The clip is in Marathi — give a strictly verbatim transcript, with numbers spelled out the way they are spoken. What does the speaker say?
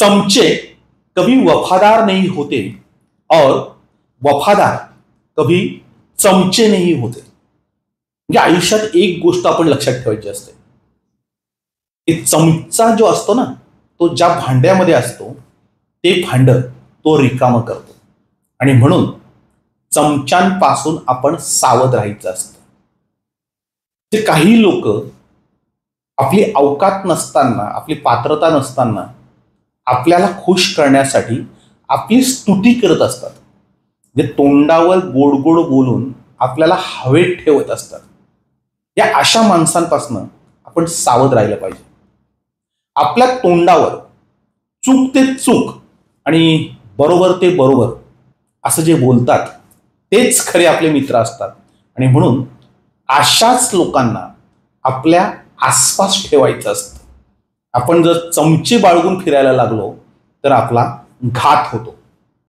चमचे कभी वफादार नहीं होते और वफादार कभी चमचे नहीं होते. म्हणजे आयुष्यात एक गोष्ट आपण लक्षात ठेवायची असते की चमचा जो असतो ना तो ज्या भांड्यामध्ये असतो ते भांड तो रिकामं करतो आणि म्हणून चमच्यांपासून आपण सावध राहायचं असतं. ते काही लोक आपली अवकात नसताना आपली पात्रता नसताना आपल्याला खुश करण्यासाठी आपली स्तुती करत असतात. जे तोंडावर गोड गोड बोलून आपल्याला हवेत ठेवत असतात. या अशा माणसांपासून आपण सावध राहिलं पाहिजे. आपल्या तोंडावर चूक ते चूक आणि बरोबर ते बरोबर असं जे बोलतात तेच खरे आपले मित्र असतात आणि म्हणून अशाच लोकांना आपल्या आसपास ठेवायचं असतं. आपण जर चमचे बाळगून फिरायला लागलो तर आपला घात होतो.